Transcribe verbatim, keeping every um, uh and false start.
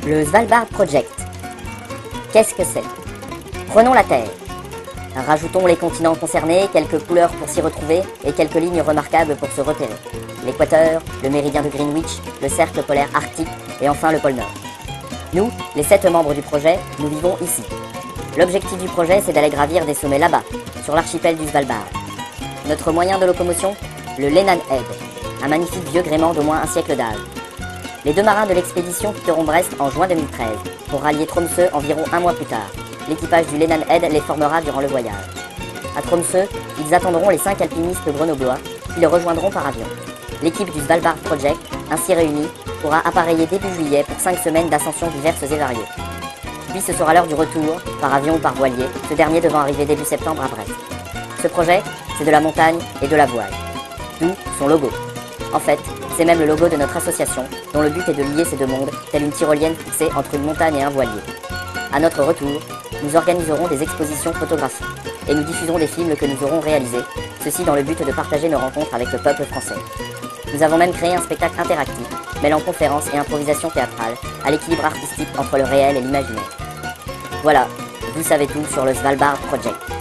Le Svalbard Project. Qu'est-ce que c'est? Prenons la Terre. Rajoutons les continents concernés, quelques couleurs pour s'y retrouver et quelques lignes remarquables pour se repérer. L'équateur, le méridien de Greenwich, le cercle polaire arctique et enfin le pôle Nord. Nous, les sept membres du projet, nous vivons ici. L'objectif du projet, c'est d'aller gravir des sommets là-bas, sur l'archipel du Svalbard. Notre moyen de locomotion, le Lenan Head, un magnifique vieux gréement d'au moins un siècle d'âge. Les deux marins de l'expédition quitteront Brest en juin deux mille treize, pour rallier Tromsø environ un mois plus tard. L'équipage du Lenan Head les formera durant le voyage. À Tromsø, ils attendront les cinq alpinistes grenoblois, qui les rejoindront par avion. L'équipe du Svalbard Project, ainsi réunie, pourra appareiller début juillet pour cinq semaines d'ascensions diverses et variées. Puis ce sera l'heure du retour, par avion ou par voilier, ce dernier devant arriver début septembre à Brest. Ce projet, c'est de la montagne et de la voile. D'où son logo. En fait, c'est même le logo de notre association, dont le but est de lier ces deux mondes, telle une tyrolienne fixée entre une montagne et un voilier. À notre retour, nous organiserons des expositions photographiques et nous diffuserons des films que nous aurons réalisés, ceci dans le but de partager nos rencontres avec le peuple français. Nous avons même créé un spectacle interactif, mêlant conférences et improvisation théâtrale, à l'équilibre artistique entre le réel et l'imaginaire. Voilà, vous savez tout sur le Svalbard Project.